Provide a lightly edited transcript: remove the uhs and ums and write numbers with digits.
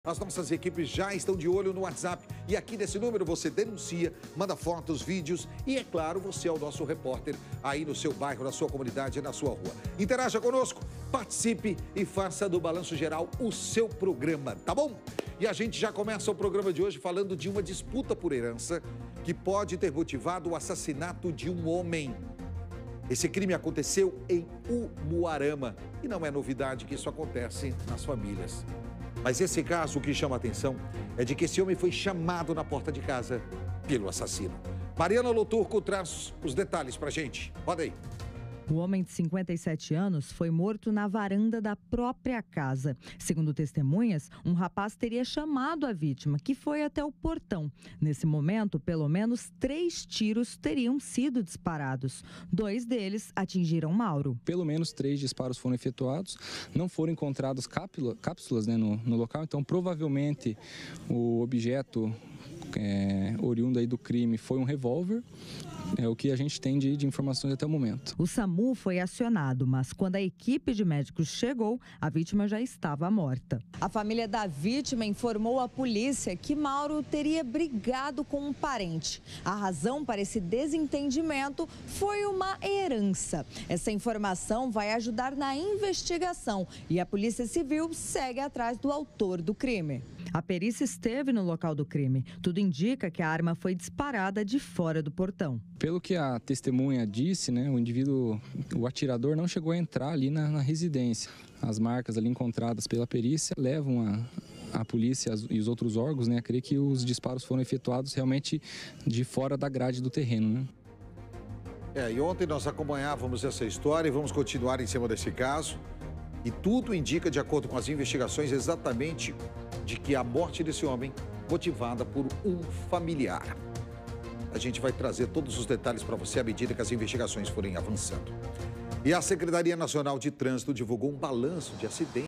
As nossas equipes já estão de olho no WhatsApp e aqui nesse número você denuncia, manda fotos, vídeos e, é claro, você é o nosso repórter aí no seu bairro, na sua comunidade, na sua rua. Interaja conosco, participe e faça do Balanço Geral o seu programa, tá bom? E a gente já começa o programa de hoje falando de uma disputa por herança que pode ter motivado o assassinato de um homem. Esse crime aconteceu em Umuarama e não é novidade que isso acontece nas famílias. Mas esse caso, o que chama a atenção é de que esse homem foi chamado na porta de casa pelo assassino. Mariana Loturco traz os detalhes pra gente. Roda aí. O homem de 57 anos foi morto na varanda da própria casa. Segundo testemunhas, um rapaz teria chamado a vítima, que foi até o portão. Nesse momento, pelo menos 3 tiros teriam sido disparados. 2 deles atingiram Mauro. Pelo menos 3 disparos foram efetuados. Não foram encontradas cápsulas no local, então provavelmente o objeto oriundo aí do crime foi um revólver. É o que a gente tem de informações até o momento. O SAMU foi acionado, mas quando a equipe de médicos chegou, a vítima já estava morta. A família da vítima informou à polícia que Mauro teria brigado com um parente. A razão para esse desentendimento foi uma herança. Essa informação vai ajudar na investigação e a Polícia Civil segue atrás do autor do crime. A perícia esteve no local do crime. Tudo indica que a arma foi disparada de fora do portão. Pelo que a testemunha disse, o atirador não chegou a entrar ali na residência. As marcas ali encontradas pela perícia levam a polícia e os outros órgãos a crer que os disparos foram efetuados realmente de fora da grade do terreno. E ontem nós acompanhávamos essa história e vamos continuar em cima desse caso. E tudo indica, de acordo com as investigações, exatamente de que a morte desse homem motivada por um familiar. A gente vai trazer todos os detalhes para você à medida que as investigações forem avançando. E a Secretaria Nacional de Trânsito divulgou um balanço de acidentes